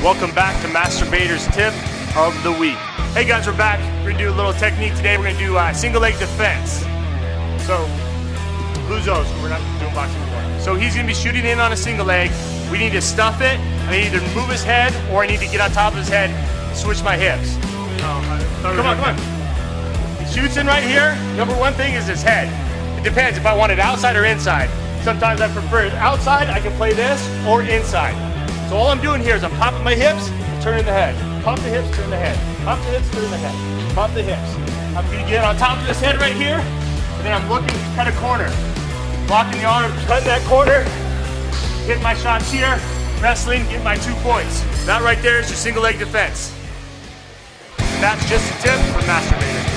Welcome back to Masturbator's Tip of the Week. Hey guys, we're back. We're gonna do a little technique today. We're gonna do single leg defense. So, Luzo's, we're not doing boxing anymore. So he's gonna be shooting in on a single leg. We need to stuff it. I need to move his head, or I need to get on top of his head, switch my hips. Come on. He shoots in right here. Number one thing is his head. It depends if I want it outside or inside. Sometimes I prefer it outside. I can play this, or inside. So all I'm doing here is I'm popping my hips, turning the head. Pop the hips, turn the head. Pop the hips, turn the head. Pop the hips. I'm gonna get on top of this head right here, and then I'm looking to cut a corner. Blocking the arm, cutting that corner, hit my shots here, wrestling, get my 2 points. That right there is your single leg defense. And that's just a tip for Masturbator.